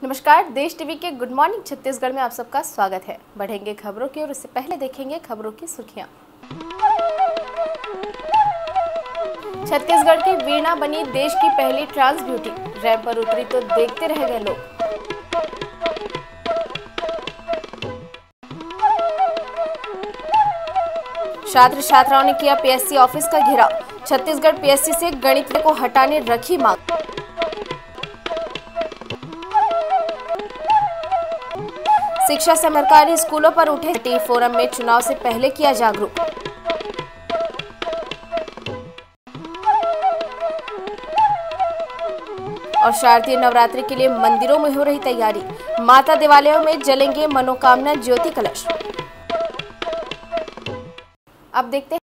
नमस्कार, देश टीवी के गुड मॉर्निंग छत्तीसगढ़ में आप सबका स्वागत है। बढ़ेंगे खबरों की और इससे पहले देखेंगे खबरों की सुर्खियां। छत्तीसगढ़ की वीणा बनी देश की पहली ट्रांस ब्यूटी, रैंप पर उतरी तो देखते रह गए लोग। छात्र छात्राओं ने किया पीएससी ऑफिस का घेराव, छत्तीसगढ़ पीएससी से गणित को हटाने रखी मांग। शिक्षा सरकारी स्कूलों पर उठे टी फोरम में चुनाव से पहले किया जागरूक। और शारदीय नवरात्रि के लिए मंदिरों में हो रही तैयारी, माता देवालयों में जलेंगे मनोकामना ज्योति कलश। अब देखते हैं